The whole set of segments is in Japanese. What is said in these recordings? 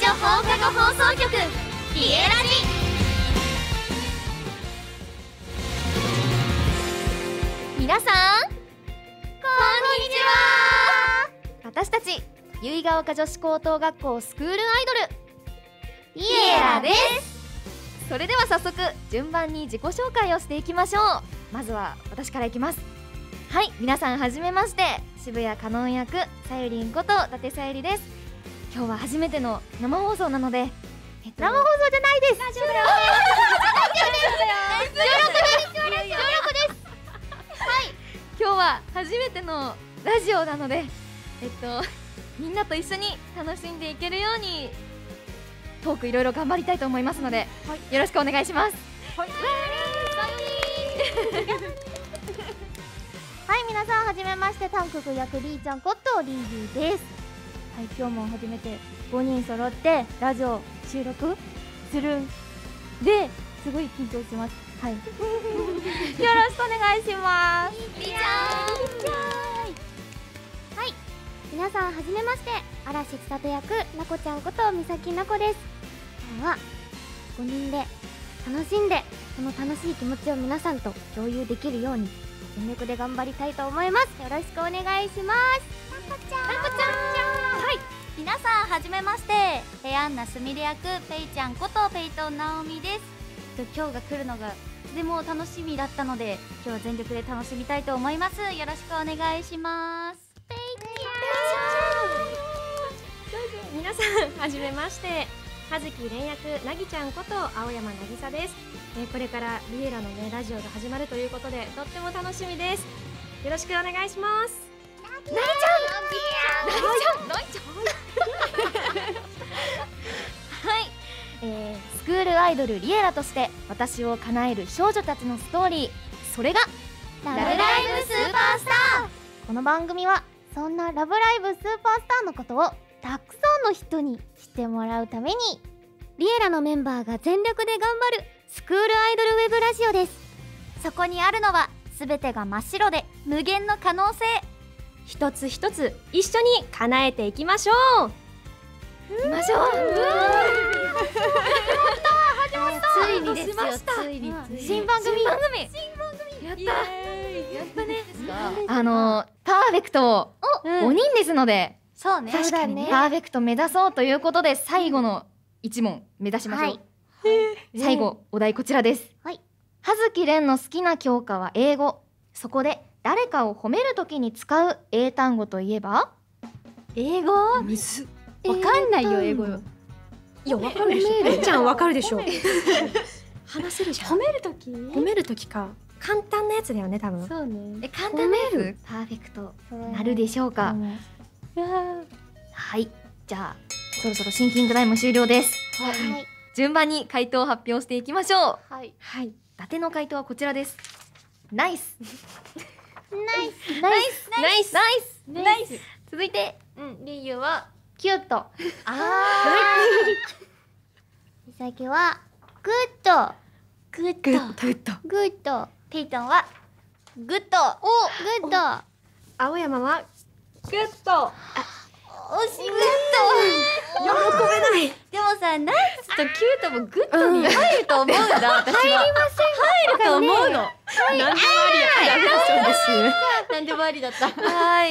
放課後放送局リエラジ。皆さんこんにちは。私たち由比ヶ丘女子高等学校スクールアイドルリエラです。それでは早速順番に自己紹介をしていきましょう。まずは私からいきます。はい、皆さんはじめまして、渋谷かのん役さゆりんこと伊達さゆりです。今日は初めての生放送なので、生放送じゃないです。ラジオだよ。収録です。はい、今日は初めてのラジオなので、みんなと一緒に楽しんでいけるようにトークいろいろ頑張りたいと思いますので、はい、よろしくお願いします。はい、 はい、皆さんはじめまして、タンクク役リーちゃんことリーリーです。はい、今日も初めて5人揃ってラジオ収録するんですごい緊張します。はいよろしくお願いします。 リーちゃん。 はい、皆さんはじめまして、嵐千里役なこちゃんことみさきなこです。今日は5人で楽しんで、その楽しい気持ちを皆さんと共有できるように全力で頑張りたいと思います。よろしくお願いします。なこちゃん。 はい、皆さんはじめまして、ペアンナすみれ役ペイちゃんことペイトンなおみです。今日が来るのがとても楽しみだったので、今日は全力で楽しみたいと思います。よろしくお願いします。ペイちゃん。皆さんはじめまして、葉月蓮役なぎちゃんこと青山なぎさです。これからリエラのねラジオが始まるということで、とっても楽しみです。よろしくお願いします。 なぎちゃん。 はい、スクールアイドルリエラとして私を叶える少女たちのストーリー、それがラブライブスーパースター。 この番組はそんなラブライブスーパースターのことをたくさんの人に知ってもらうために、リエラのメンバーが全力で頑張るスクールアイドルウェブラジオです。 そこにあるのは全てが真っ白で無限の可能性。 一つ一つ一緒に叶えていきましょう。 ついにですよ、ついに新番組やったね。パーフェクト5人ですので、 そうね、 確かにね、パーフェクト目指そうということで、最後の1問目指しましょう。最後、お題こちらです。葉月蓮の好きな教科は英語。そこで誰かを褒めるときに使う英単語といえば？ 英語？むず。わかんないよ、英語よ。いや、わかるでしょ。めいちゃんわかるでしょ。話せるじゃん。褒めるときか。簡単なやつだよね、多分。そうね。 簡単なやつ？パーフェクトなるでしょうか？はい、じゃあそろそろシンキングタイム終了です。順番に回答を発表していきましょう。伊達の回答はこちらです。ナイス。続いて、リユはキュート。みさきはグッド。 ペイトンはグッド。 青山はグッド。 惜しい。グッド。喜べない。 でもさ、ナイスとキュートもグッドに入ると思うんだ。私は入ると思うの。なんでもありだった。 はい、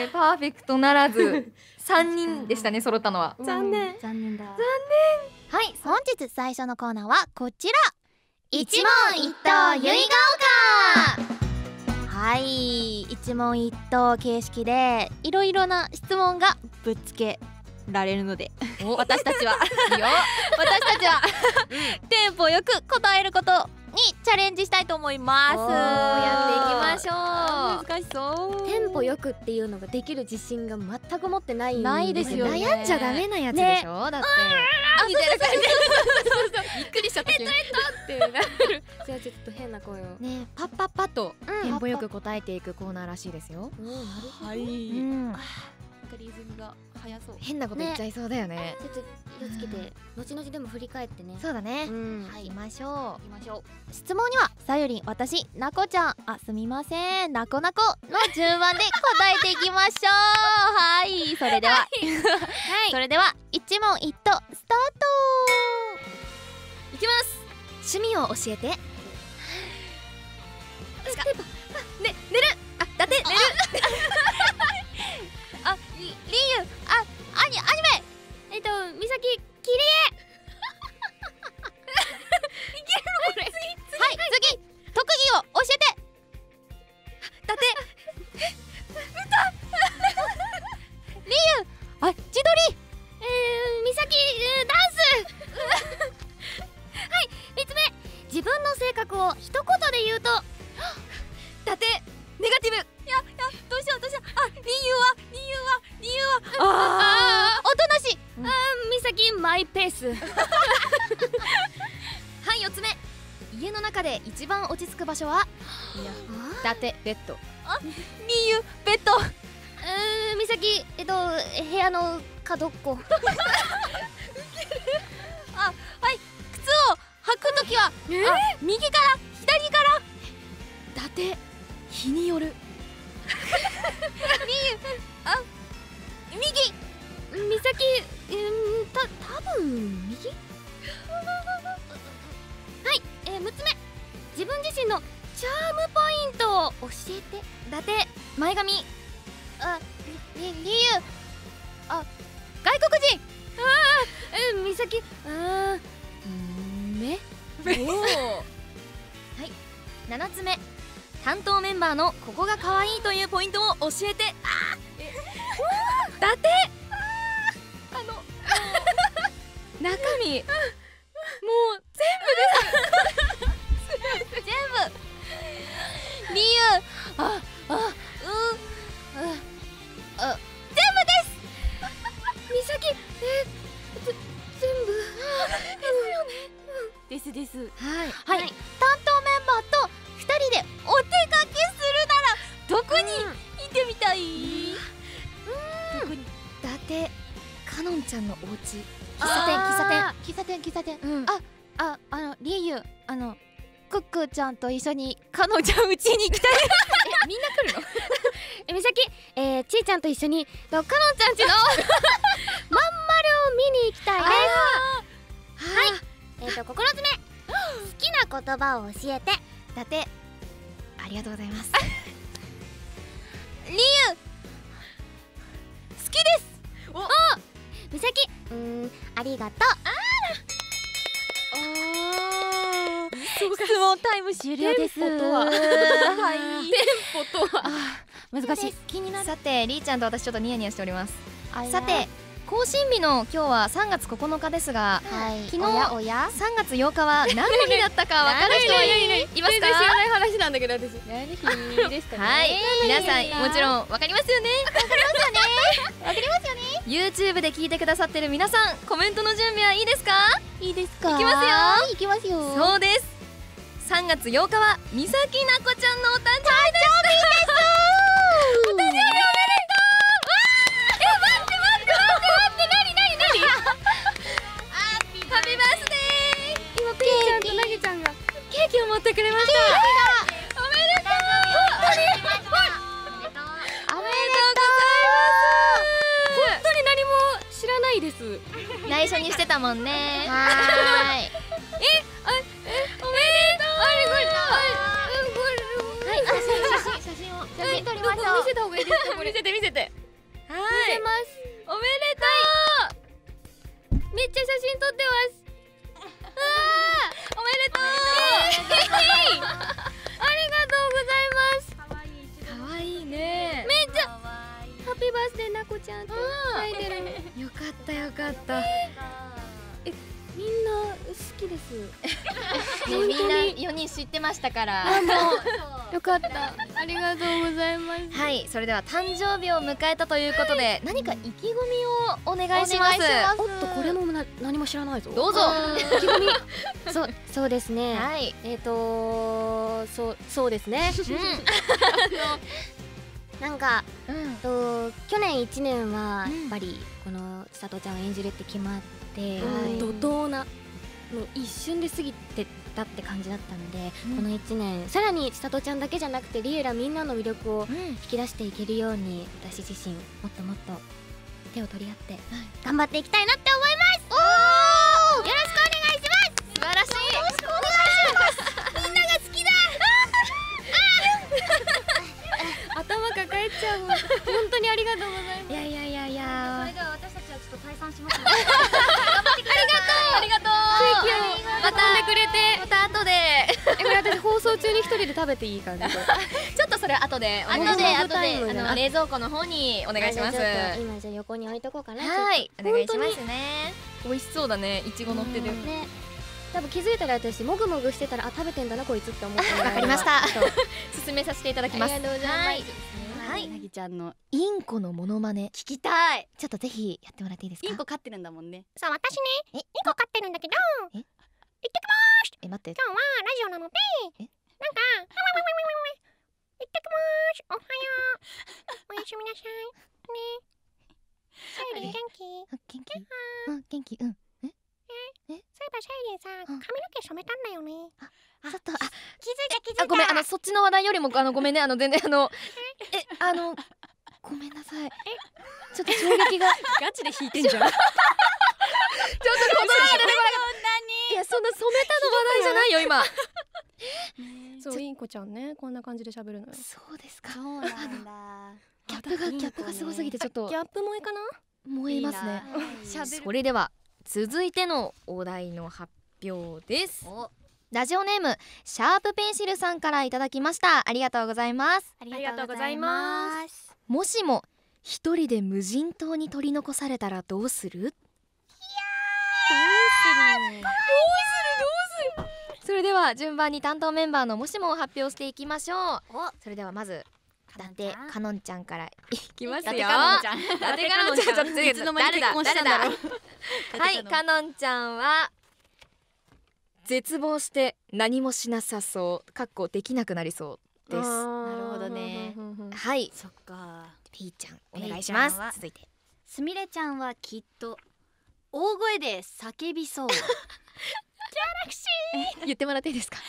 パーフェクトならず3人でしたね、揃ったのは。 残念だ。はい、本日最初のコーナーはこちら、一問一答由比ヶ丘。はい、一問一答形式でいろいろな質問がぶっつけられるので、私たちはテンポよく答えることにチャレンジしたいと思います。やっていきましょう。 難しそう。 テンポよくっていうのができる自信が全く持ってないんですよね。 悩んじゃダメなやつでしょ、だってみたいな感じでびっくりしちゃったってなる。じゃあちょっと変な声をね、パッパッパとテンポよく答えていくコーナーらしいですよ。 はい。 リズムが速そう。 変なこと言っちゃいそうだよね。 ちょっと気をつけて、後々でも振り返ってね。 そうだね。 はい、 行きましょう。質問にはさゆりん、私、なこちゃん、すみません、なこなこの順番で答えていきましょう。はい、それでは一問一答ス趣味を教えて。寝る。あ、だって寝る。あ、りゆ、アニメ。 みさき切りいけるのこれ。はい、次特技を教えて。だってりゆ、あ、自撮り。 みさきダンスはい3つ目、自分の性格を一言で言うと。 だってネガティブ。どうしよう。理由はおとなしい。 みさきマイペースはい、4つ目、家の中で一番落ち着く場所は。だってベッド。理由ベッド。 みさき部屋の角っこはい、靴を履くときは、右から左から。だって日による。右。 みさき多分右はい6つ目、自分自身のチャームポイントを教えて。 だって前髪。理由外国人。 みさき目。はい、7つ目、担当メンバーのここが可愛いというポイントを教えて。だって中身もう全部です。全部。理由全部です。 みさき全部です。 はいはい、担当メンバーと2人でお出かけするならどこに行ってみたい？どこに？だってかのんちゃんのお家。喫茶店。 りゆクックーちゃんと一緒にかのんちゃん家に行きたいみんな来るの？ みさきちーちゃんと一緒にかのんちゃんちのまん丸を見に行きたいです。はい9つ目、好きな言葉を教えて。 だってありがとうございます。理由好きです。 みさきありがと質問タイム終了です。 テンポとははい。 テンポとは難しい。 気になる。 さてりーちゃんと私ちょっとニヤニヤしております。 あやさて更新日の今日は3月9日ですが、 はい昨日おや 3月8日は何の日だったか分かる人いますか？ ない話なんだけど私。 何日ですかね。 はい、皆さんもちろん分かりますよね。 わかりますよね。 YouTube で聞いてくださってる皆さん、コメントの準備はいいですか？ いいですか？ いきますよ。 いきますよ。 そうです。3月8日はみさきなこちゃんのお誕生日です。お誕生日おめでとう。わー、待ってハッピーバースデー。 今ピーちゃんとなぎちゃんがケーキを持ってくれました。おめでとう。 おめでとうございます。本当に何も知らないです。 内緒にしてたもんね。 はーい。 おめでとう。 はい、写真撮りましょう。見せた方がいいですか？これ見せて。はい。 見せます。 おめでとう。 めっちゃ写真撮ってます。 おめでとう。 ありがとうございます。 可愛いね。 めっちゃハッピーバースデーなこちゃんって書いてる。 よかった。 みんな好きです。 みんな4人知ってましたから。 よかった。ありがとうございます。 はい、それでは誕生日を迎えたということで、何か意気込みをお願いします。 おっと、これも何も知らないぞ。 どうぞ。 意気込み。そうですね。 はい。 そうですね。なんか去年1年はやっぱりこの千里ちゃんを演じるって決まって怒涛なもう一瞬で過ぎてたって感じだったので、この1年さらに千里ちゃんだけじゃなくてリエラみんなの魅力を引き出していけるように、私自身もっともっと手を取り合って頑張っていきたいなって思います。よろしくお願いします。 素晴らしい。よろしくお願いします。 くれてまた後でこれ私放送中に一人で食べていい感じ？ ちょっとそれ後で後で冷蔵庫の方にお願いします。 今じゃあ横に置いとこうかな。 はい、お願いしますね。 美味しそうだね、いちご乗ってる。 ね、多分気づいたら私もぐもぐしてたら、あ、食べてんだなこいつって思ってわかりました。 進めさせていただきます。 ありがとうございます。 はい、 なぎちゃんのインコのモノマネ聞きたい。 ちょっとぜひやってもらっていいですか？ インコ飼ってるんだもんね。 さあ私ね、インコ飼ってるんだけど、 待って、 今日はラジオなので、なんか行ってきます。おはよう。おやすみなさい。ね。さゆりん元気？ 元気？元気。うんそういえばさゆりんさ、髪の毛染めたんだよね。 ちょっと気づいた。 ごめん、そっちの話題よりもごめんね、全然ごめんなさい。ちょっと衝撃がガチで弾いてんじゃん。 いや、そんな染めたの話題じゃないよ今。 そう、インコちゃんね、こんな感じで喋るのよ。 そうですか。 そうなんだ。 ギャップがすごすぎてちょっとギャップ萌えかな。 燃えますね。それでは続いてのお題の発表です。ラジオネームシャープペンシルさんからいただきました。ありがとうございます。 ありがとうございます。 もしも一人で無人島に取り残されたらどうする？それでは順番に担当メンバーのもしもを発表していきましょう。それではまず伊達かのんちゃんからいきますよ。 伊達かのんちゃん。 伊達かのんちゃん、いつの間に結婚したんだろう。はい、かのんちゃんは絶望して何もしなさそう、かっこできなくなりそうです。 なるほどね。 はい、 そっか。 ピーちゃんお願いします。続いてすみれちゃんはきっと大声で叫びそう。ギャラクシー。 言ってもらっていいですか？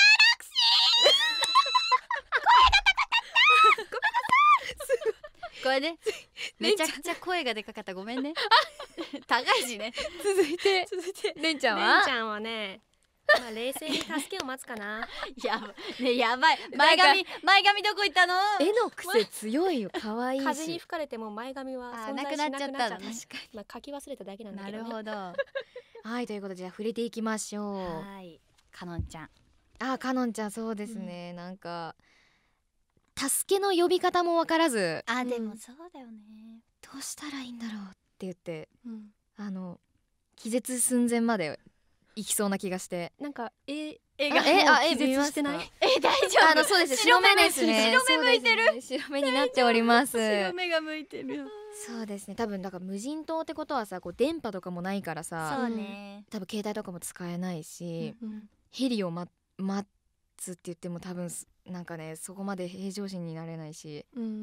これね、めちゃくちゃ声がでかかった、ごめんね。高いしね。 続いてれんちゃんは？ れんちゃんはね、冷静に助けを待つかな。 やばい。前髪どこ行ったの？ 絵の癖強いよ、可愛いし。 風に吹かれても前髪は存在しなくなっちゃった。確かに。書き忘れただけなんだけどね。 なるほど。 はい、ということでじゃあ触れていきましょう。 はい、かのんちゃん。 かのんちゃん、そうですね。なんか助けの呼び方もわからず、 でもそうだよね。 どうしたらいいんだろうって言って、気絶寸前まで行きそうな気がして。 なんか絵気絶してない？ 大丈夫？ そうです。白目ですね。 白目向いてる。 白目になっております。 白目が向いてる。 そうですね。多分だから無人島ってことはさ、こう電波とかもないからさ、 そうね。 多分携帯とかも使えないし、ヘリを待つって言っても多分なんかね、そこまで平常心になれないし、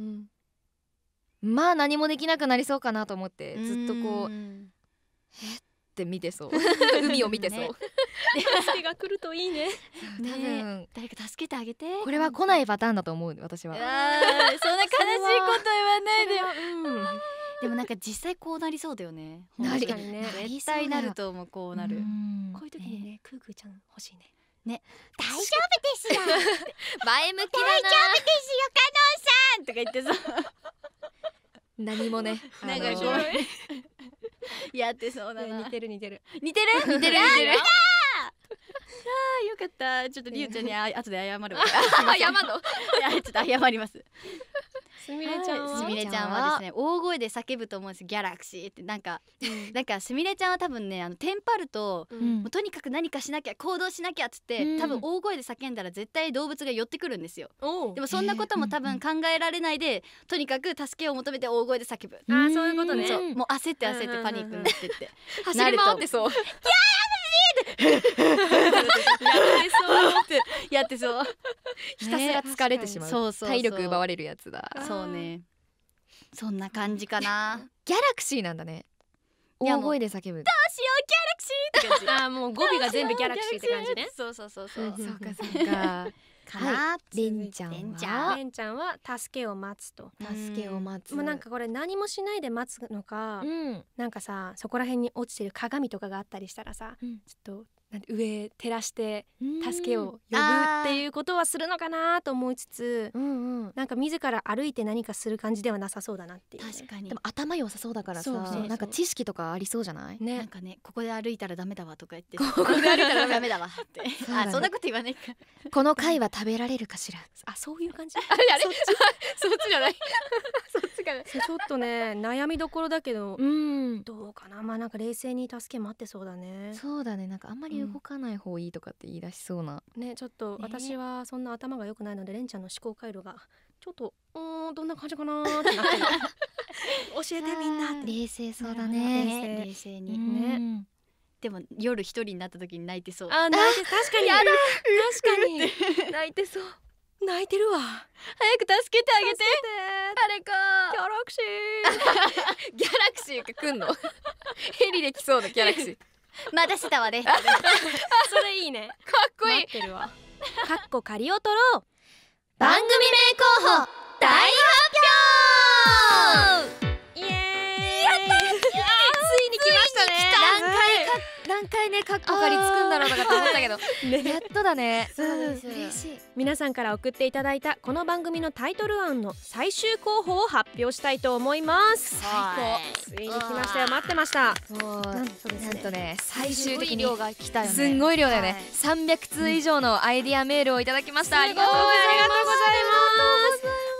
まあ何もできなくなりそうかなと思って、ずっとこうって見てそう。海を見てそう。 助けが来るといいね。 多分誰か助けてあげて。 これは来ないパターンだと思う、私は。 そんな悲しいこと言わないでよ。でもなんか実際こうなりそうだよね。 確かにね。 絶対なると思う、こうなる。 こういう時にね、クークーちゃん欲しいね。 ね、 大丈夫ですよ。 前向きだな。 大丈夫ですよ、 とか言ってさ。 何もね。 なんかやってそうだな。 似てる。 よかった。ちょっとりゅうちゃんに後で謝るわ。 謝んの？ ちょっと謝ります。 すみれちゃんは？ すみれちゃんはですね、大声で叫ぶと思うんです。ギャラクシーってなんかすみれちゃんは多分ね、テンパるともうとにかく何かしなきゃ、行動しなきゃっつって多分大声で叫んだら絶対動物が寄ってくるんですよ。でもそんなことも多分考えられないで、とにかく助けを求めて大声で叫ぶ。 そういうことね。 そう、もう焦ってパニックになってって走り回ってそう。 やってそう。 ひたすら疲れてしまう。体力奪われるやつだ。 そうね。そんな感じかな。 ギャラクシーなんだね。大声で叫ぶ。 どうしようギャラクシーって感じ。 もう語尾が全部ギャラクシーって感じね。 そうそうか。かな。れんちゃんは助けを待つと。 助けを待つ。 もうなんかこれ何もしないで待つのか、なんかさ、そこら辺に落ちてる鏡とかがあったりしたらさ、ちょっと上照らして助けを呼ぶっていうことはするのかなと思いつつ、なんか自ら歩いて何かする感じではなさそうだなっていう。 確かに。でも頭良さそうだからさ、 そうなんか知識とかありそうじゃないね。なんかね、ここで歩いたらダメだわとか言って、 ここで歩いたらダメだわってあ、そんなこと言わないか。 この貝は食べられるかしら。 あ、そういう感じ。 あれそっちじゃない。そっちがちょっとね悩みどころだけど、どうかな。まあなんか冷静に助け待ってそうだね。 そうだね。なんかあんまり動かない方いいとかって言い出しそうな。 ね、ちょっと私はそんな頭が良くないので、レンちゃんの思考回路がちょっとどんな感じかなーってなってる。教えてみんな。 冷静そうだね。 冷静にね。でも夜一人になった時に泣いてそう。 あ、泣いて、確かに。 やだ。 確かに泣いてそう。 泣いてるわ。 早く助けてあげて。 誰か。 ギャラクシー。 ギャラクシーが来んの。ヘリで来そうなギャラクシー。 まだしたわね。 それいいね。 かっこいい。 待ってるわ。カッコ仮を取ろう。 番組名候補大発表。 イエーイ。 やった。ついに来ましたね。何回ねカッコ仮つくんだろうとかって思ったけど、やっとだね。嬉しい。 皆さんから送っていただいたこの番組のタイトル案の最終候補を発表したいと思います。 最高。 ついに来ましたよ。待ってました。 なんとね、最終的に量が来たよね。 すんごい量だよね。300通以上のアイディアメールをいただきました。ありがとうございます。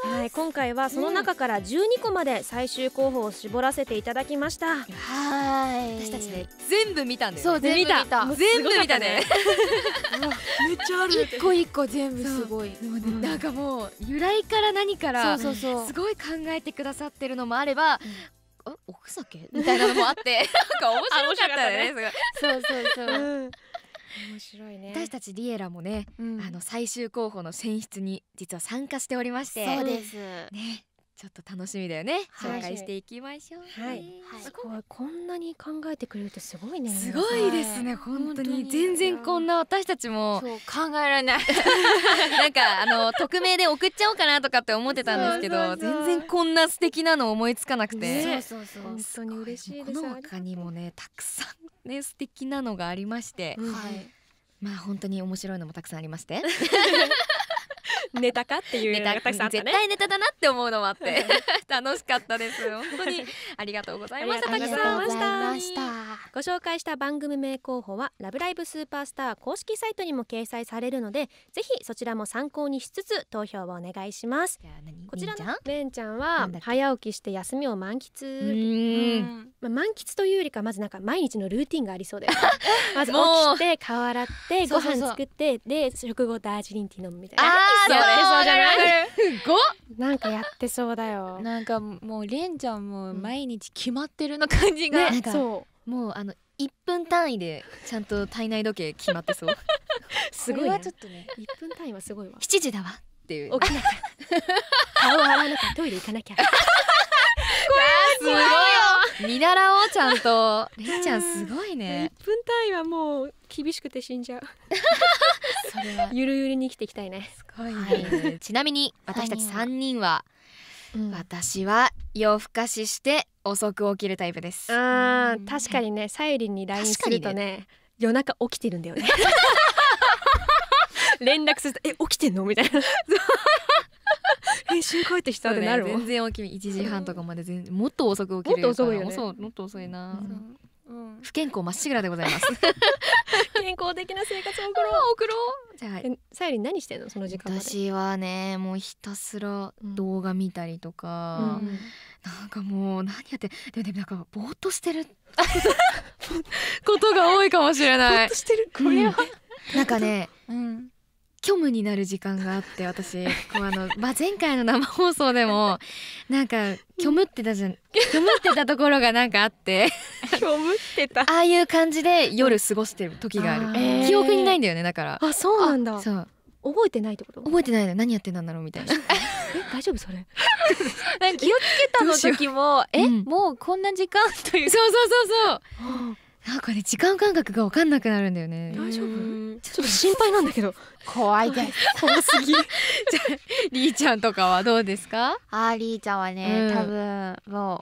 はい、今回はその中から12個まで最終候補を絞らせていただきました。 私たちね全部見たんだよね。 そう、全部見た。 全部見たね。 めっちゃある。 一個一個全部すごい。 なんかもう由来から何からすそうごい考えてくださってるのもあれば、おふざけみたいなのもあってなんか面白かったよね。 そう面白いね。 私たちリエラもね、最終候補の選出に実は参加しておりまして、 そうです。 ね、ちょっと楽しみだよね。紹介していきましょう。 はい。すごい、こんなに考えてくれるってすごいね。 すごいですね。本当に全然こんな私たちも考えられない。 なんか匿名で送っちゃおうかなとかって思ってたんですけど、全然こんな素敵なの思いつかなくて。 そう本当に嬉しいです。 この他にもねたくさんね素敵なのがありまして、まあ本当に面白いのもたくさんありまして。 ネタかっていうのがたくさんあったね。 絶対ネタだなって思うのもあって楽しかったです。本当にありがとうございました。 ありがとうございました。ご紹介した番組名候補はラブライブスーパースター公式サイトにも掲載されるので、ぜひそちらも参考にしつつ投票をお願いします。こちらのレンちゃんは早起きして休みを満喫。満喫というよりかまずなんか毎日のルーティンがありそうで、まず起きて顔洗ってご飯作ってで食後ダージリンティー飲むみたいな。そうじゃない？なんかやってそうだよ。 なんかもうレンちゃんも毎日決まってるの感じが。 そうもう1分単位でちゃんと体内時計決まってそう。 すごいな。 ちょっとね、 1分単位はすごいわ。 7時だわっていう。 起きなきゃ。顔洗わなきゃ、トイレ行かなきゃ。 すごいよ。見習おうちゃんと。レンちゃんすごいね。 1分単位はもう厳しくて死んじゃう。 それはゆるゆるに生きていきたいね。 すごいね。ちなみに私たち3人は、私は夜更かしして遅く起きるタイプです。 確かにね、さゆりんに LINE するとね、夜中起きてるんだよね。連絡すると起きてんのみたいな。返信帰ってきたってなるもん。 全然起き1時半とかまでもっと遅く起きる。 もっと遅いよね。 もっと遅いな。不健康まっしぐらでございます。 健康的な生活を送ろう。じゃあさゆり何してんのその時間まで？ 私はねもうひたすら動画見たりとか、なんかもう何やってでもなんかぼーっとしてることが多いかもしれない。ぼーっとしてる。これはなんかね。虚無になる時間があって私前回の生放送でもなんか虚無ってたところがなんかあって虚無ってたああいう感じで夜過ごしてる時がある。記憶にないんだよね。だからあ、そうなんだ。 そう覚えてないってこと？ 覚えてないの。何やってたんだろうみたいな。 大丈夫それ？ 気をつけたの時ももうこんな時間という。 そうなんかね時間感覚が分かんなくなるんだよね。 大丈夫？ちょっと心配なんだけど。 怖いです。 怖すぎ。 じゃあリーちゃんとかはどうですか？ リーちゃんはね、多分も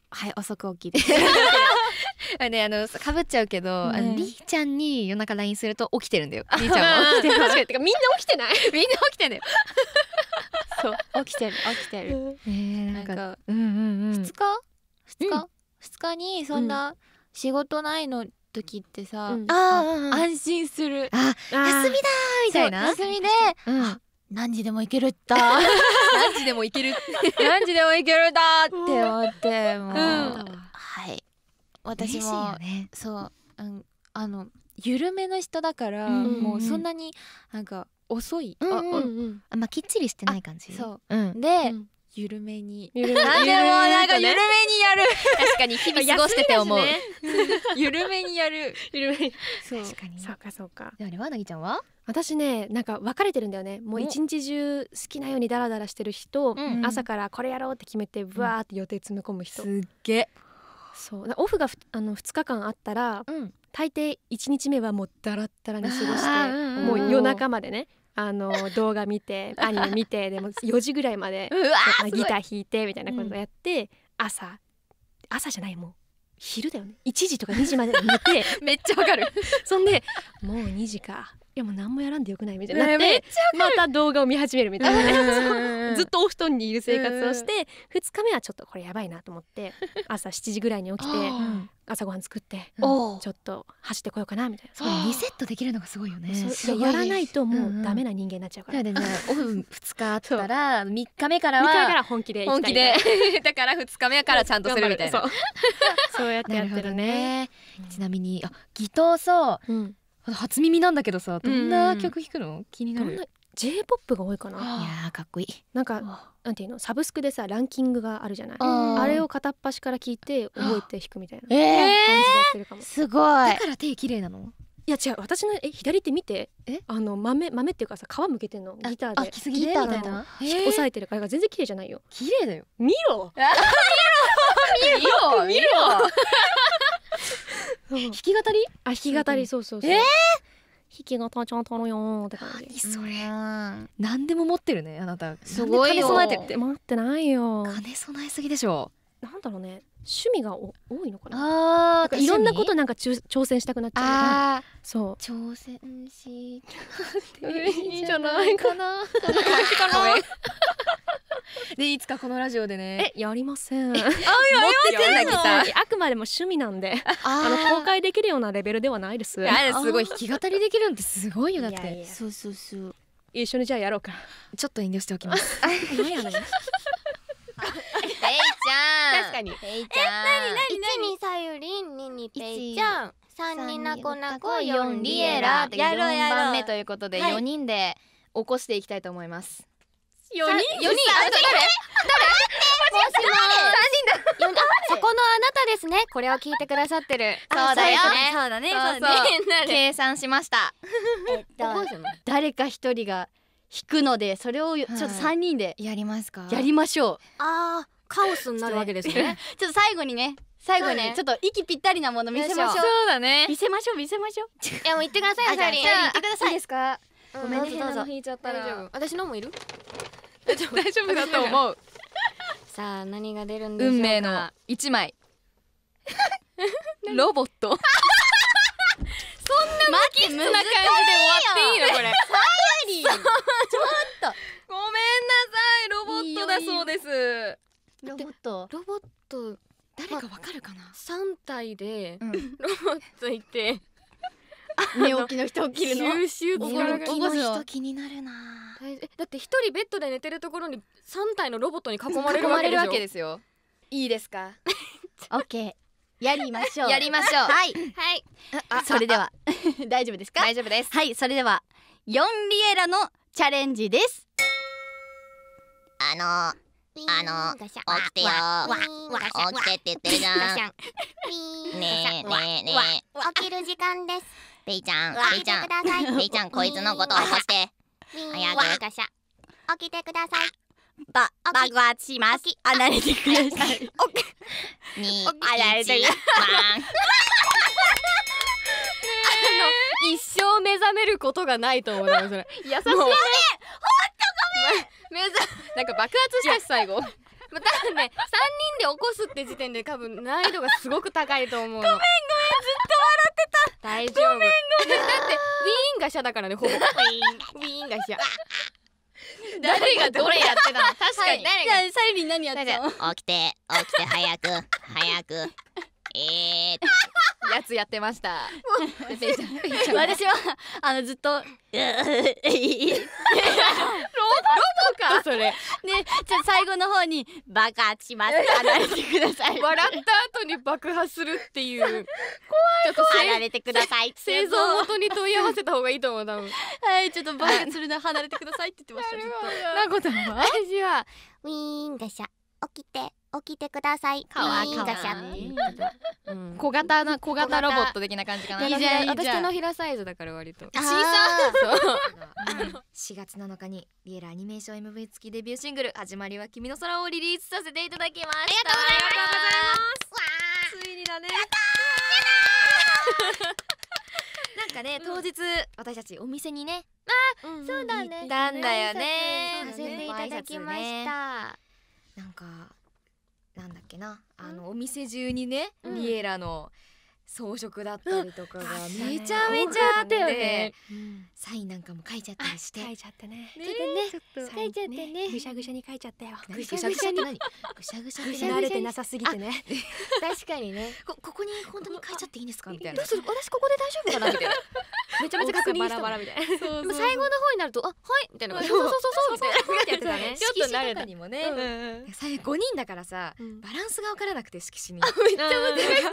はい遅く起きるねかぶっちゃうけど、りーちゃんに夜中 LINE すると起きてるんだよ。りーちゃんも確かにてかみんな起きてないみんな起きてんだよ。 そう起きてるなんかなんか 2 日にそんな仕事ないの時ってさ、 あ安心する。 休みだーみたいな。 休みで、何時でも行けるだ何時でも行ける何時でも行けるだって思ってもう、はい私も、そう緩めの人だから、もうそんなになんか遅い、 まあきっちりしてない感じ。 そう、で、緩めになんでもなんか緩めにやる確かに日々過ごしてて思う。 緩めにやるそう確かに。 そうか。 であれはなぎちゃんは？ 私ねなんか分かれてるんだよね。もう一日中好きなようにダラダラしてる人、朝からこれやろうって決めてブワーって予定詰め込む人。 すっげえ。 そうオフが2日間あったら、大抵1日目はもうダラッダラに過ごして、もう夜中までね動画見てアニメ見てでも4時ぐらいまでギター弾いてみたいなことをやって、朝じゃないもう昼だよね1時とか2時まで寝てめっちゃわかる。 そんでもう2時かいやもう何もやらんでよくないみたいになってまた動画を見始めるみたいなねずっとお布団にいる生活をして2日目はちょっとこれやばいなと思って朝7時ぐらいに起きて朝ごはん作ってちょっと走ってこようかなみたいな。 そうリセットできるのがすごいよね。 やらないともうダメな人間になっちゃうから。 オフ2日あったら3日目からは本気でだから2日目からちゃんとするみたいな。 そうやってやってるね。 ちなみにギターさ初耳なんだけどさ、どんな曲弾くの？気になる。 J-POP が多いかな。 いやかっこいい。 なんかなんていうのサブスクでさランキングがあるじゃない。あれを片っ端から聞いて覚えて弾くみたいな感じでやってるかも。 すごい。 だから手綺麗なの？ いや違う私の左手見て豆っていうかさ皮むけてんのギターで。 ギターみたいな。 押さえてるから全然綺麗じゃないよ。 綺麗だよ。 見ろ。 見ろ。弾き語り？ 弾き語りそう。弾き語りちゃんとるよーって感じ。 それ何でも持ってるねあなた。 すごいよ。 金備えてって待ってないよ。 金備えすぎでしょ。 なんだろうね趣味が多いのかな。いろんなことなんか挑戦したくなっちゃう。そう挑戦しいいんじゃないかな。 でいつかこのラジオでねやりません。 やりませんだけさあくまでも趣味なんで公開できるようなレベルではないです。 すごい弾き語りできるんってすごいよ。だってそう一緒にじゃあやろうか。 ちょっと遠慮しておきます。 何やねん。 確かに。ペイちゃん。 1にさゆりん、2にペイちゃん、3になこなこ、4リエラ。 やろう 4番目ということで4人で起こしていきたいと思います。 4人？誰？そこのあなたですね。これを聞いてくださってる。 そうだよ。 そうだね。 計算しました。 誰か一人が弾くのでそれをちょっと3人でやりますか。 やりましょう。 カオスになるわけですね。 ちょっと最後にねちょっと息ぴったりなもの見せましょう。 そうだね。 見せましょう。 いやもう言ってください。 じゃあ言ってください。 いいですか。 ごめんね、 どうぞ。引いちゃったら私のもいる？ 大丈夫だと思う。 さあ何が出るんでしょうか。 運命の1枚。ロボット。そんな無機質な感じで終わっていいのこれ。 ちょっとごめんなさい。ロボットだそうです。 ロボット誰かわかるかな。 3体でロボットいて寝起きの人起きるの。 収集寝起きの人気になるな。 だって一人ベッドで寝てるところに3体のロボットに囲まれるわわけですよ。いいですか。 オッケー。やりましょう。 やりましょう。 はい。それでは大丈夫ですか。 大丈夫です。 はい、それでは4リエラのチャレンジです。 起きてよ。起きてって言ってるじゃん。ねえ。 起きる時間です。 ペイちゃん、 起きてください。 ペイちゃん、こいつのことを起こして。 早く起きてください。 爆発します。離れてください。 2、1、 一生目覚めることがないと思う。それ優しいね。 なんか爆発したし最後。 多分ね3人で起こすって時点で多分難易度がすごく高いと思うの。ごめんずっと笑ってた。大丈夫。ごめんだってウィーンがシャだからね、ほぼウィーンがシャ。誰がどれやってたの？確かに。じゃあサイリン何やってたの？ 起きて早くやつやってました。 私はずっとロボかそれね。じゃあ最後の方に爆発します離れてください。笑った後に爆発するっていう。怖い。ちょっと離れてください。 製造元に問い合わせた方がいいと思う。多分。はい、ちょっと爆発するの離れてくださいって言ってました。ずっと。 なこちゃんは？ 私はウィーンガシャ起きてください。 かわいいガシャ。 小型ロボット的な感じかな。 いいじゃん。私手のひらサイズだから割と。 あー 4月7日にリエラアニメーション MV 付きデビューシングル始まりは君の空をリリースさせていただきました。ありがとうございます。 ついにだね。 なんかね、当日私たちお店にねそうだね。 行ったんだよね。 させていただきました。 なんかなんだっけな、お店中にね、リエラの装飾だったりとかがめちゃめちゃあってサインなんかも書いちゃったりして、 書いちゃってね。 書いちゃってね。 ぐしゃぐしゃに書いちゃったよ。 ぐしゃぐしゃって何？ぐしゃぐしゃって慣れてなさすぎてね。 確かにね。 ここに本当に書いちゃっていいんですかみたいな。 どうする？私ここで大丈夫かなみたいな。めちゃめちゃ確認したバラバラみたいな。でも最後の方になるとはいみたいな。そうみたいなやってたね。ちょっと慣れた。 にもね、5人だからさ、バランスが分からなくて色紙に。 めっちゃ難しかった。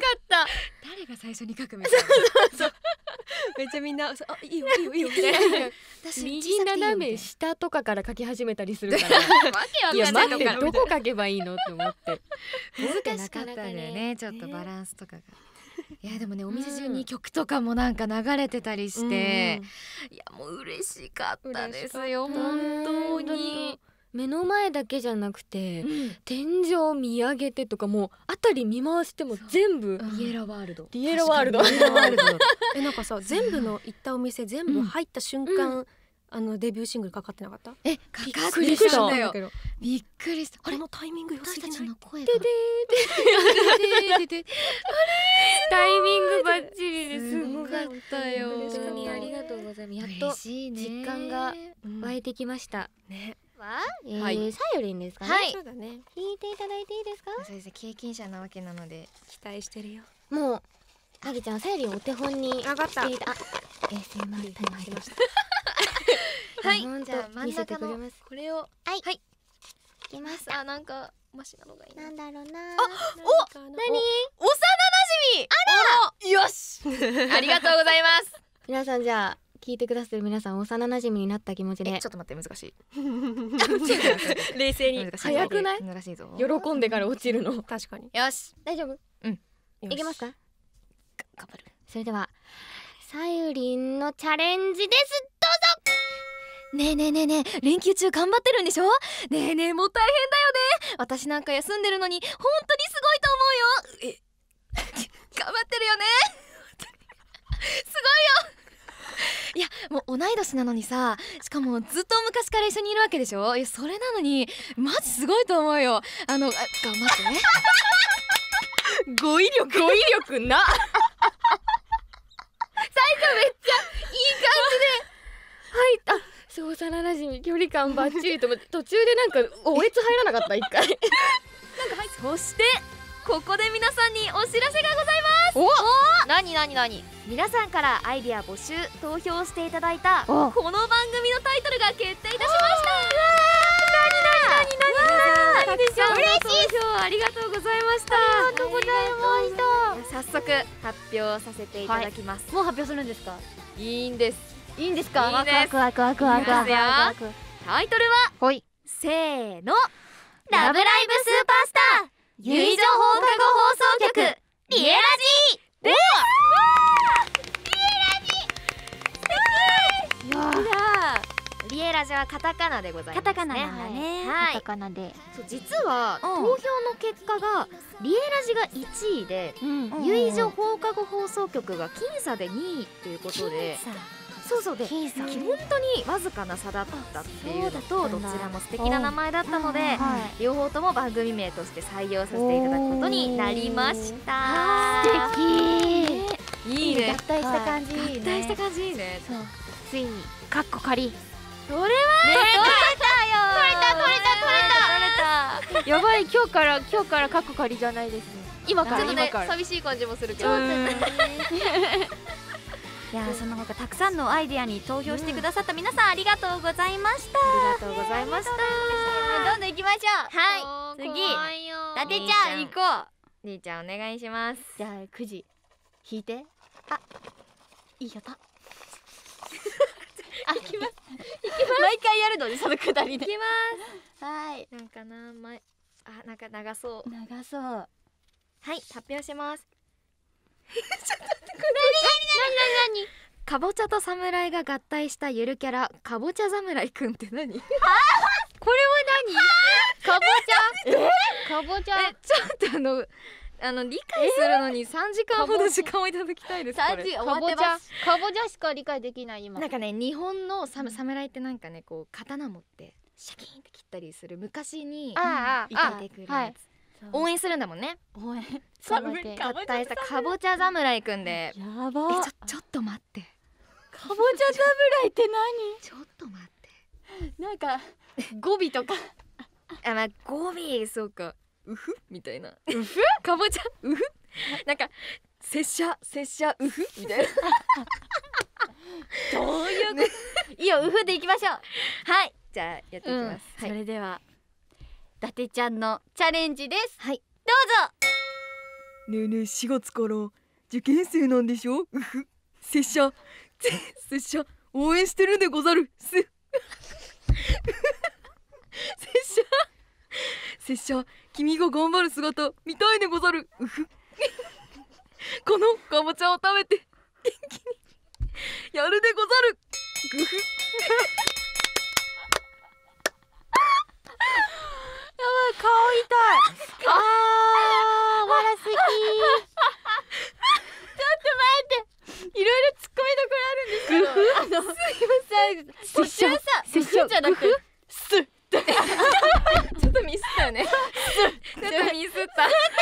誰が最初に書くみたいな。 めっちゃみんないいよみたいな。右斜め下とかから書き始めたりするから。いや待ってどこ書けばいいのって思って。 難しかったんだよね、ちょっとバランスとかが。いやでもね、お店中に曲とかもなんか流れてたりして、いやもう嬉しかったですよ本当に。 目の前だけじゃなくて、天井見上げてとかもう辺り見回しても全部リエラワールド。 なんかさ、全部の行ったお店全部入った瞬間デビューシングルかかってなかった？ かかってたんだよ。びっくりした。 このタイミング良すぎない？ 私たちの声がタイミングバッチリですごかったよ。 本当にありがとうございます。やっと実感が湧いてきましたね。サイオリンですかね。 そうだね。 聞いていただいていいですか？ そうですね、経験者なわけなので期待してるよ。 もうあげちゃんサイオリンお手本にしていた。 分かった。 ASMRタイム入りました。 はい、じゃあ真ん中のこれをいきます。 なんかマシなのがいいな。 なんだろうな。 何？ 幼馴染。 よし。ありがとうございます。 皆さんじゃあ聞いてくださってる皆さん、幼馴染になった気持ちで。 ちょっと待って、難しい。 冷静に。早くない？ 難しいぞ。 喜んでから落ちるの。確かに。 よし。 大丈夫？いけますか？ 頑張る。 それではサイオリンのチャレンジです。どうぞ。 ねえ連休中頑張ってるんでしょ？ねえもう大変だよね。私なんか休んでるのに本当にすごいと思うよ。頑張ってるよね。すごいよ。いやもう同い年なのにさ、しかもずっと昔から一緒にいるわけでしょ。いやそれなのにマジすごいと思うよ。頑張ってね。 語彙力な。最初めっちゃいい感じで入った。そう、幼馴染距離感バッチリと思って途中でなんかおえつ入らなかった一回。 そしてここで皆さんにお知らせがございます。なに皆さんからアイディア募集投票していただいたこの番組のタイトルが決定いたしました。何でしょう。嬉しい。投票ありがとうございました。 ありがとうございました。 早速発表させていただきます。 もう発表するんですか？ いいんです。 いいんですか？ いいです。 ワクワク。 タイトルはせーの、ラブライブスーパースターゆい情報放課後放送局リエラジです。リエラジはカタカナでございますね。 カタカナなんだね。 はいカタカナで。 そう実は投票の結果がリエラジが1位で、ゆい情放課後放送局が僅差で2位っていうことで、 そうで本当にわずかな差だったっていうのとどちらも素敵な名前だったので両方とも番組名として採用させていただくことになりました。 素敵。 いいね。 合体した感じいいね。 合体した感じいいね。 そうついにカッコ仮。 それは取れた。 やばい、今日からカッコ仮じゃないですね。今からちょっとね今から寂しい感じもするけど。 いやその他たくさんのアイデアに投票してくださった皆さんありがとうございました。 ありがとうございました。 どんどん行きましょう。はい次伊達ちゃん行こう。 りーちゃんお願いします。 じゃあくじ引いて。あいいよた行きます毎回やるのでそのくだりで。 いきます。 はいなんかななんか長そう。 長そう。 はい発表します。 何かぼちゃと侍が合体したゆるキャラかぼちゃ侍くんって何？ これは何？かぼちゃちょっと理解するのに3時間ほど時間をいただきたいです。これ終わってます。かぼちゃしか理解できない今。 なんかね日本の侍ってなんかねこう刀持ってシャキーンって切ったりする昔に出てくるやつ応援するんだもんね。 応援合体したかぼちゃ侍くんで。 やば。 ちょっと待って。 かぼちゃ侍って何？ ちょっと待って。 なんか語尾とかまあ語尾そうかうふみたいな。うふ？かぼちゃうふ？なんか拙者うふみたいな。 どういういいようふでいきましょう。 はいじゃあやっていきます。 それでは伊達ちゃんのチャレンジです。 はいどうぞ。 ねえねえ4月から受験生なんでしょ。うふ拙者応援してるでござる。拙者君が頑張る姿見たいでござる。うふこのかぼちゃを食べて元気にやるでござる。ぐふ顔痛い。わらすぎ。ちょっと待って。いろいろ突っ込みどころあるんですけど。すいません。こっちはさ、ふじゃなくてす。ちょっとミスったよね。ちょっとミスった。何って思っちゃった。もう面白すぎる。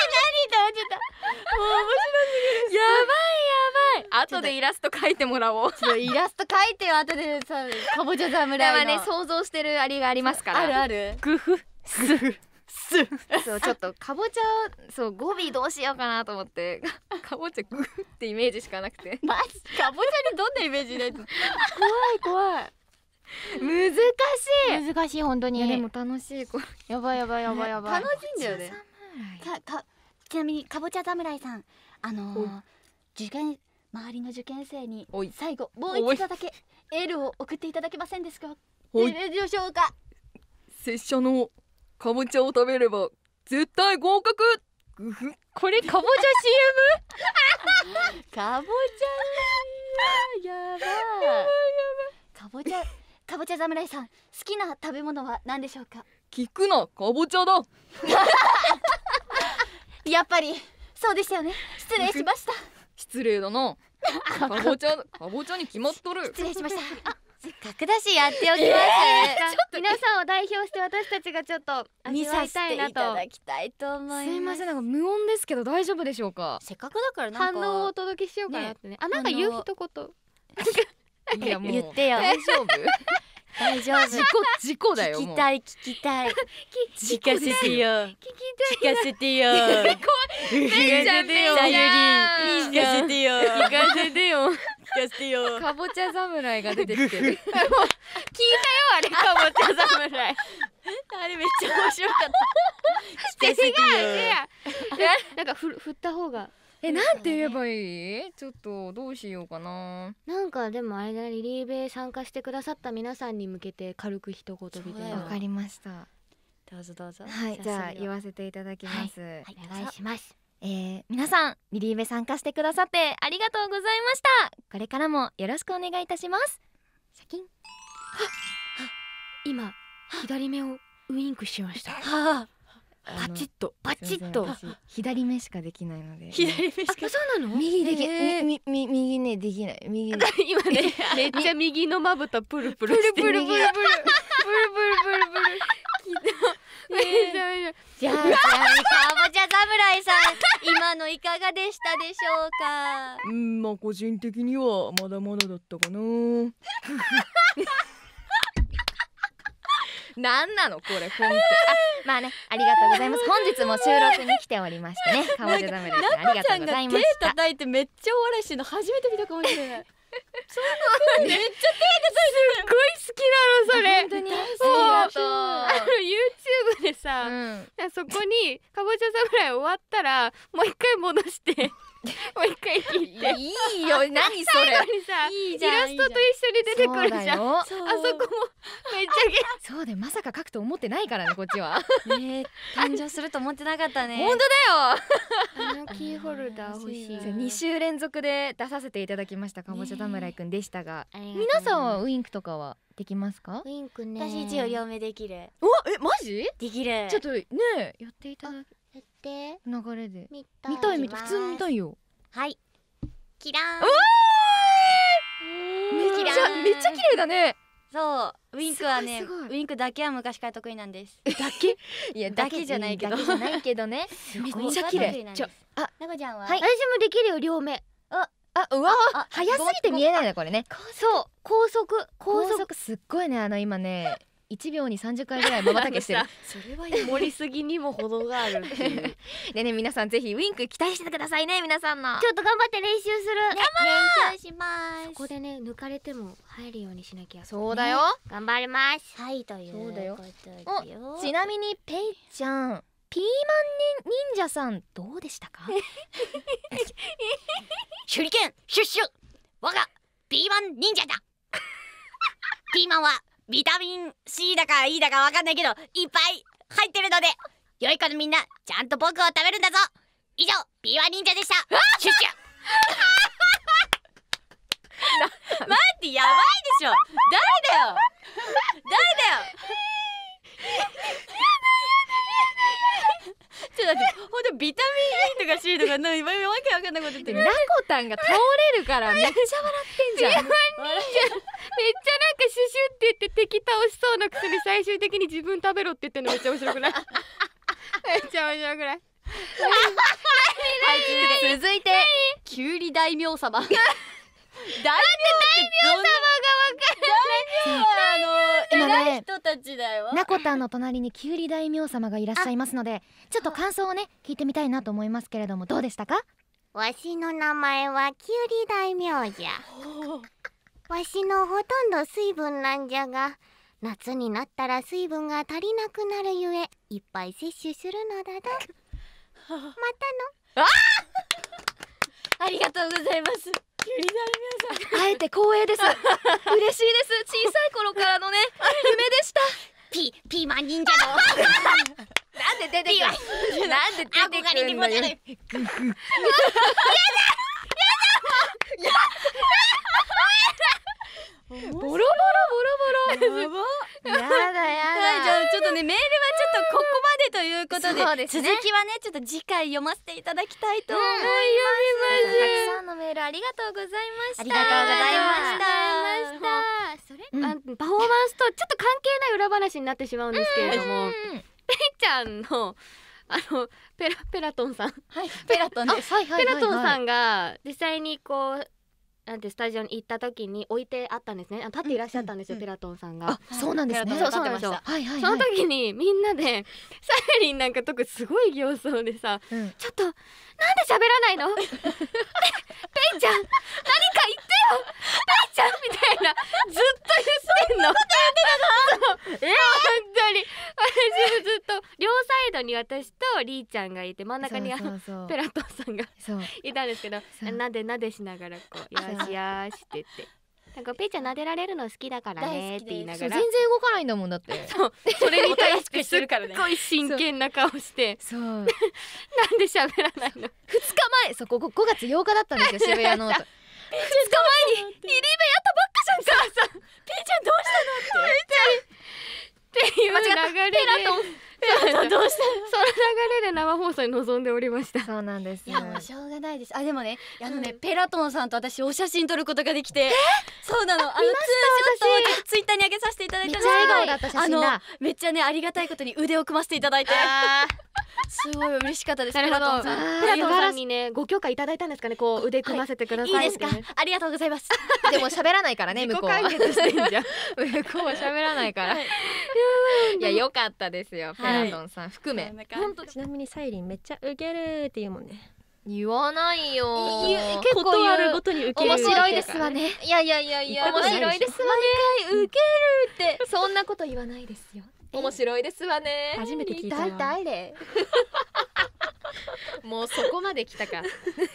やばい。後でイラスト描いてもらおう。 イラスト描いてよ後でさ、かぼちゃ侍の。 ね想像してるありがありますから。 ある。 グフそうちょっとかぼちゃそう語尾どうしようかなと思ってかぼちゃグフってイメージしかなくて。 マジかぼちゃにどんなイメージないと。怖い。難しい本当に。 でも楽しい。 やばい。楽しいんだよね。 ちなみにかぼちゃ侍さん周りの受験生に最後もう一度だけエールを送っていただけませんですか？ でしょうか。 拙者のかぼちゃを食べれば絶対合格。 これかぼちゃ CM？ かぼちゃやばい。 かぼちゃ侍さん好きな食べ物は何でしょうか？ 聞くなかぼちゃだ。 やっぱりそうでしたよね。失礼しました。 失礼だな。かぼちゃに決まっとる。 失礼しました。 せっかくだしやっておきます。 皆さんを代表して私たちがちょっと味わいたいなと。 いただきたいと思います。 すいませんなんか無音ですけど大丈夫でしょうか？ せっかくだからなんか反応をお届けしようかなってね。なんか言う一言。 いやもう言ってよ。 大丈夫？ 大丈夫。 事故だよ。 聞きたい。聞かせてよ。聞かせてよ。 めっちゃめさゆり聞かせてよ。 聞かせてよ。 聞かせてよ。 かぼちゃ侍が出てきてる。聞いたよあれかぼちゃ侍。あれめっちゃ面白かった。聞かせてよ。 なんか振った方が。なんて言えばいい？ちょっとどうしようかな。 なんかでもあれだリリーベ参加してくださった皆さんに向けて軽く一言みたいな。 わかりました。 どうぞ。 はいじゃあ言わせていただきます。 お願いします。 皆さんリリーベ参加してくださってありがとうございました。これからもよろしくお願いいたします。シャキン。 今左目をウインクしました。 パチッとパチッと左目しかできないので。 左目しか。そうなの？ 右でき右ねできない。右で今ねめっちゃ右のまぶたプルプルしてる。プルじゃあちなみにかぼちゃ侍さん今のいかがでしたでしょうか？ まあ個人的にはまだまだだったかな。 なんなのこれ本当。まあね、ありがとうございます。本日も収録に来ておりましてね、かぼちゃ侍さんありがとうございました。 手叩いてめっちゃお笑いしてるの初めて見たかもしれない。 めっちゃ手がすっごい好きなのそれ。 本当にありがとう。 YouTube でさ、そこにかぼちゃ侍終わったらもう一回戻してもう一回聞いて。 いいよ、何それ。 最後にさイラストと一緒に出てくるじゃん。あそこもめっちゃそうで、まさか書くと思ってないからねこっちは。 ね、誕生すると思ってなかったね。 本当だよ。 あのキーホルダー欲しい。 2週連続で出させていただきましたかぼちゃ侍くんでしたが、皆さんはウインクとかはできますか？ ウインクね、私一応両目できる。 お、マジ？ できる。 ちょっとねやっていただき。 やって流れで見たい普通に見たいよ。 はい、キラーン。 めっちゃ綺麗だね。 そう、ウインクはね、ウインクだけは昔から得意なんです。 だけ？いやだけじゃないけど。 だけじゃないけどね。めっちゃ綺麗。 あ、なこちゃんは？ 私もできるよ両目。 うわ、早すぎて見えないなこれね。 そう、高速すっごいね。今ね1秒に30回ぐらいまばたきしてる。 それは盛りすぎにも程があるっていう。 でね、皆さんぜひウインク期待しててくださいね。皆さんのちょっと頑張って練習する。 練習します。 そこでね、抜かれても入るようにしなきゃ。 そうだよ。 頑張ります。 はい、というそうだよ。 ことで。 ちなみにペイちゃん、ピーマン忍者さんどうでしたか？ 手裏剣シュッシュ、我がピーマン忍者だ。ピーマンはビタミン C だか E だかわかんないけどいっぱい入ってるので、良い子のみんなちゃんと僕を食べるんだぞ。以上、ピーマン忍者でした。シュッシュ。待って、やばいでしょ。誰だよ。ちょっと待って、ほんとビタミン E とか C とかわけわかんないこと言ってる。 なこたんが倒れるからめっちゃ笑ってんじゃん。 めっちゃなんかシュシュって言って敵倒しそうなくせに最終的に自分食べろって言ってるのめっちゃ面白くない？めっちゃ面白くない？ はい、続いてキュウリ大名様。大名がわからない。偉い人たちだよ。 なこたんの隣にキュウリ大名様がいらっしゃいますので、ちょっと感想をね聞いてみたいなと思いますけれども、どうでしたか？ わしの名前はキュウリ大名じゃ。わしのほとんど水分なんじゃが、夏になったら水分が足りなくなるゆえいっぱい摂取するのだだ。またの。 ありがとうございます。キュウリ大名さん、 あえて光栄です。嬉しいです。小さい頃からのね夢でした。 ピーマン忍者のなんで出てくる？なんで出てくるのよ。ボロボロ。やだ。 はい、じゃあちょっとね、メールはちょっとここまでということで、 そうですね、 続きはねちょっと次回読ませていただきたいと思います。 たくさんのメールありがとうございました。 ありがとうございました。 それ、パフォーマンスとちょっと関係ない裏話になってしまうんですけれども、ペイちゃんのペラトンさん、 ペラトンです。 ペラトンさんが実際にこうなんてスタジオに行った時に置いてあったんですね。立っていらっしゃったんですよ、ペラトンさんが。 そうなんですね。 そうなんですよ。その時にみんなでサイリンなんか特にすごい形相でさ、ちょっとなんで喋らないの？ペイちゃん何か言ってよ、ペイちゃんみたいなずっと言ってんの。本当に私もずっと両サイドに私とリーちゃんがいて、真ん中にペラトンさんがいたんですけど、なでしながらこうよしよしって言って、なんかペイちゃん撫でられるの好きだからねって言いながら、 全然動かないんだもんだって。 それに対してすっごい真剣な顔して、なんで喋らないの？2日前、そう5月8日だったんですよ、渋谷の。2日前にリリーベやったばっかじゃんか。 ペイちゃんどうしたのっていう流れで、 どうした？その流れで生放送に臨んでおりました。 そうなんです。 いやもうしょうがないです。あでもねペラトンさんと私お写真撮ることができて、そうなのツーショットをツイッターに上げさせていただいたんですけど、 めっちゃ笑顔だった写真だ。 めっちゃねありがたいことに腕を組ませていただいて、すごい嬉しかったです。 なるほど。 ペラトンさんペラトンさんにねご許可いただいたんですかね、こう腕組ませてください。 いいですか？ありがとうございます。 でも喋らないからね向こうは。 自己完結してんじゃん。 向こうは喋らないから。いや良かったですよペラトンさん含め。 本当。ちなみにサイリンめっちゃウケるって言うもんね。 言わないよ。 結構あるごとにウケる。 面白いですわね。いや面白いですわね。毎回ウケるってそんなこと言わないですよ。面白いですわね。 初めて聞いたよ。 誰？もうそこまで来たか。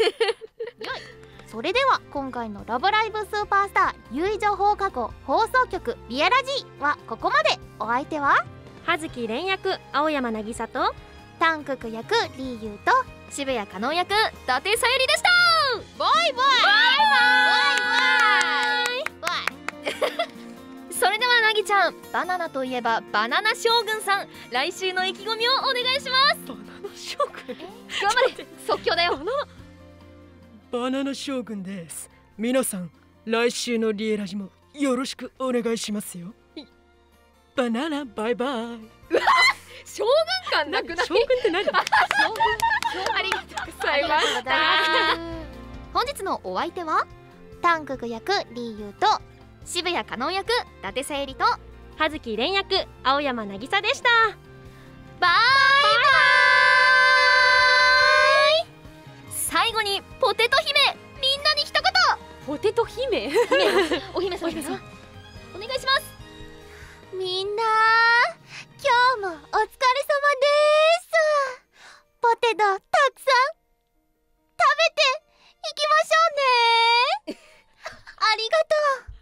それでは今回のラブライブスーパースターゆい情報加工放送局ビエラジーはここまで。お相手は葉月蓮役青山渚とタンクク役リーユーと渋谷香音役伊達さゆりでした。バイバイ。それではなぎちゃん、バナナといえばバナナ将軍さん、来週の意気込みをお願いします。 バナナ将軍。 頑張れ、即興だよ。 バナナ将軍です。皆さん来週のリエラジもよろしくお願いしますよ。バナナバイバイ。 将軍感なくない？ 将軍って何？ ありがとうございました。 本日のお相手はタンクク役リーユーと渋谷香音役伊達さゆりと葉月蓮役青山渚でした。 バイバイ。最後にポテト姫、みんなに一言。 ポテト姫？ お姫様お願いします。 みんな今日もお疲れ様です。ポテトたくさん食べていきましょうね。ありがとう。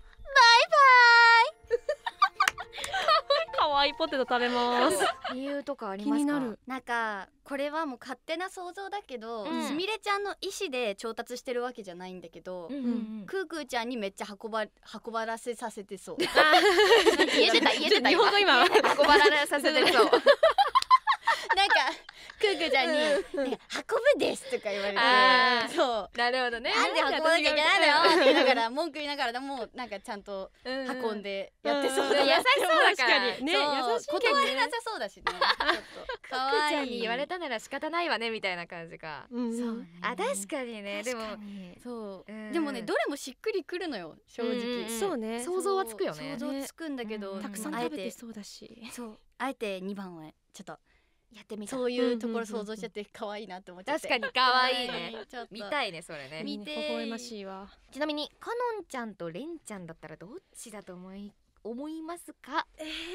可愛いポテト食べます。 理由とかありますか？ 気になる。 なんかこれはもう勝手な想像だけど、すみれちゃんの意思で調達してるわけじゃないんだけど、クークーちゃんにめっちゃ運ばらせさせてそう。 言えてた日本語今運ばらさせてそう。 なんかクークーちゃんに「運ぶです」とか言われて、そうなるほどね。 なんで運ばなきゃいけないのよって言いながら文句言いながらでもなんかちゃんと運んでやってそうだ。 優しそうだからね。優しい。 断れなさそうだしね。ちょっと可愛い。 ちゃんに言われたなら仕方ないわねみたいな感じか。 そうね。 あ、確かにね。でもそうでもねどれもしっくりくるのよ正直。 そうね。 想像はつくよね。 想像つくんだけどたくさん食べてそうだし。 そうあえて2番はちょっとやってみた。 そういうところ想像しちゃって可愛いなって思っちゃって。 確かに可愛いね。見たいねそれね。 見て。 微笑ましいわ。 ちなみにかのんちゃんとれんちゃんだったらどっちだと思いますか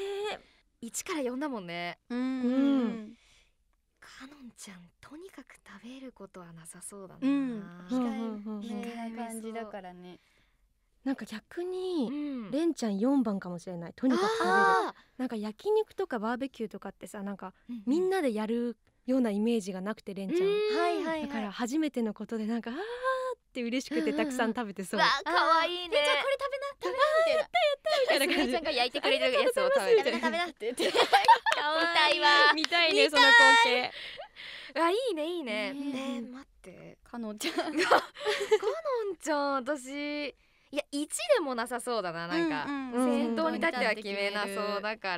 ？1から4だもんね。かのんちゃんとにかく食べることはなさそうだな。 控え感じだからね。 なんか逆にれんちゃん4番かもしれない。とにかく食べる。なんか焼肉とかバーベキューとかってさ、なんかみんなでやるようなイメージがなくてれんちゃん。だから初めてのことでなんかって嬉しくてたくさん食べてそう。 わあ可愛いね。 じゃあこれ食べなみたいな感じ。 ちゃんが焼いてくれるやつを食べて食べなって言って。 見たいわ。 見たいねその光景。 あ、いいねいいね。待ってかのんちゃん。 かのんちゃん私。いや1でもなさそうだな。なんか先頭に立っては決めなそうだから、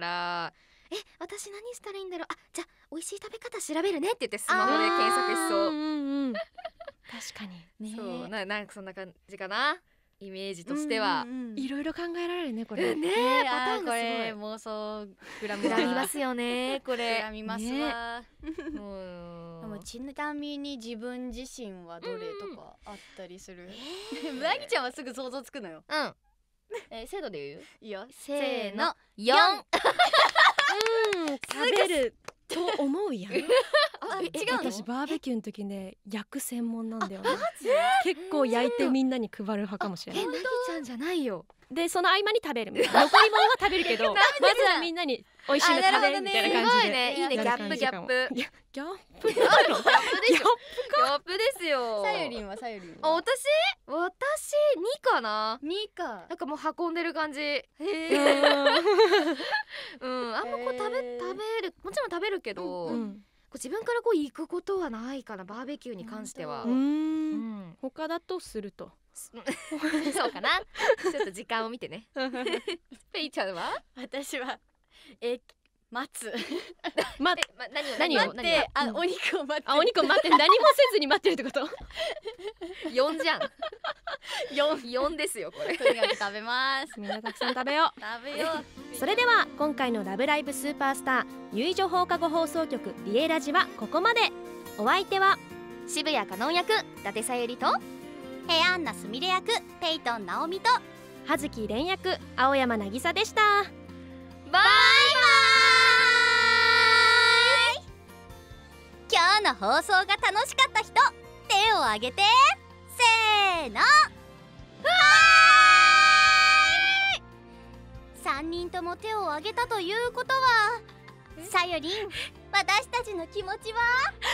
私何したらいいんだろう。あ、じゃあ美味しい食べ方調べるねって言ってスマホで検索しそう。 確かに。 そうなんかそんな感じかな。イメージとしてはいろいろ考えられるねこれ。 ねえ、パターンがすごい。 妄想膨らみますよねこれ。 膨らみますわ。 もでもちなみに自分自身はどれとかあったりする？なぎちゃんはすぐ想像つくのよ。 精度で言う？ いいよ。 せーの4。 食べると思うやん。 違うの？ 私バーベキューの時ね焼く専門なんだよね。結構焼いてみんなに配る派かもしれない。 なぎちゃんじゃないよ。 でその合間に食べるみたいな。残り物は食べるけどまずはみんなに美味しいの食べるみたいな感じで。 すごいね。いいね。ギャップギャップ。 ギャップでしょ。ギャップですよ。 さゆりんはさゆりん。 あ、私2かな。 2か。 なんかもう運んでる感じ。あんまこう食べる。もうちろん食べるけど、こう自分からこう行くことはないかな、バーベキューに関しては。 他だとするとそうかな。ちょっと時間を見てね。ペイちゃんは？ 私は待つ。 何を待って、お肉を待って。 お肉を待って何もせずに待ってるってこと？ 4じゃん。4ですよこれ。 とにかく食べます。 みんなたくさん食べよう。 食べよう。それでは今回のラブライブスーパースターゆいじょ放課後放送局リエラジはここまで。お相手は渋谷かのん役伊達さゆりと平安なすみれ役ペイトン直美と葉月蓮役青山渚でした。 バイバーイ。 今日の放送が楽しかった人手を挙げて。せーの。3人とも手を挙げたということはさゆりん、私たちの気持ちはおそろっちー。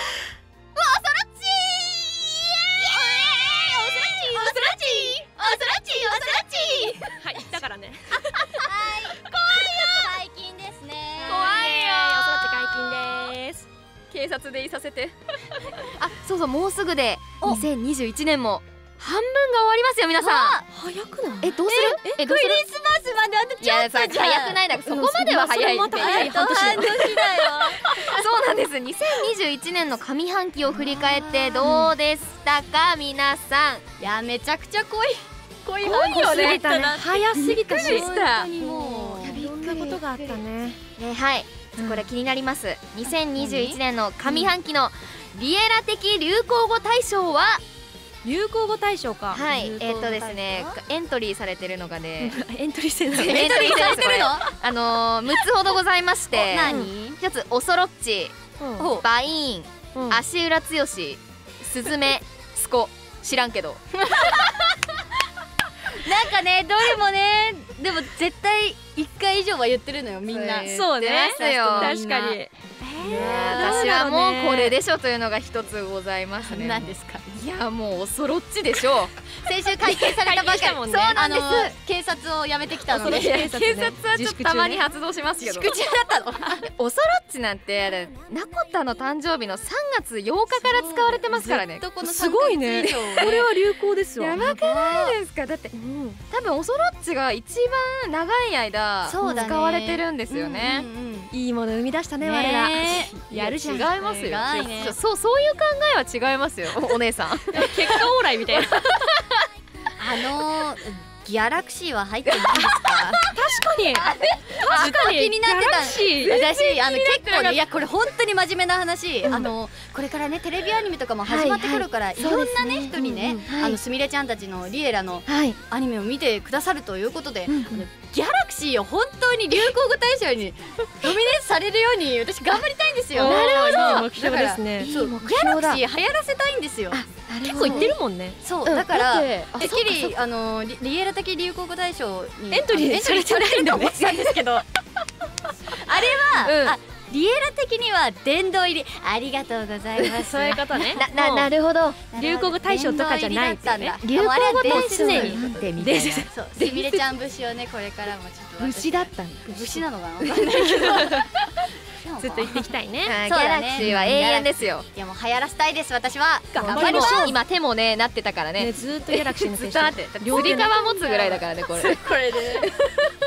はい、言ったからね。 はい、怖いよ。解禁ですね。 怖いよ。 おそらち解禁です。 警察でいさせて。そうそう、もうすぐで2021年も半分が終わりますよ皆さん。 早くない？ どうする？どうする？ クリスマスまであとちょっとじゃん。 いや、早くないだからそこまでは早い。 また早い。半年だよ。 そうなんです。2021年の上半期を振り返ってどうでしたか皆さん。 いや、めちゃくちゃ濃い半期よね。 早すぎたし。 本当にもういろんなことがあったね。 はい、これ気になります。2021年の上半期のリエラ的流行語大賞は流行語大賞か。 はい、ですね、エントリーされてるのがね、 エントリーしてるの？ エントリーされてるの？6つほどございまして、一つおそろっち、バイーン、足裏強し、スズメ、スコ、知らんけど。 なんかね、どれもね、でも絶対1回以上は言ってるのよみんな。 そうね。 確かに。私はもうこれでしょというのが一つございますね。 何ですか？ いや、もうおそろっちでしょう。 先週解禁されたばかり。 そうなんです。 警察を辞めてきたので、 警察はちょっとたまに発動しますけど。 祝中だったの。 おそろっちなんてなこたの誕生日の3月8日から使われてますからね。 すごいね。これは流行ですわ。 やばくないですか？だって多分おそろっちが一番長い間使われてるんですよね。 いいもの生み出したね我ら。やるじゃん。 違いますよ。そういう考えは違いますよお姉さん。 結果オーライみたいな。 ギャラクシーは入ってないんですか？ 確かに気になってた。私結構ね、いやこれ本当に真面目な話、これからねテレビアニメとかも始まってくるから、いろんなね人にね、すみれちゃんたちのリエラのアニメを見てくださるということで、ギャラクシーを本当に流行語大賞にノミネートされるように私頑張りたいんですよ。 なるほど。目標ですね。 ギャラクシー流行らせたいんですよ。 結構言ってるもんね。 そうだからてっきりリエラ的流行語大賞にエントリーされてないんだね。 なんですけど、あれはリエラ的には殿堂入り、ありがとうございます。 そういうことね。 なるほど。 流行語大賞とかじゃないってね。 流行語大賞常にみたいな。そう、すみれちゃん節をねこれからもちょっと。 節だったんだ。 節なのかな。わかんないけど。 ずっと言っていきたいね。 ギャラクシーは永遠ですよ。 いやもう流行らせたいです私は。 頑張りましょう。今手もねなってたからね。 ずっとギャラクシーのずっとなって。つり革持つぐらいだからねこれ。 これで。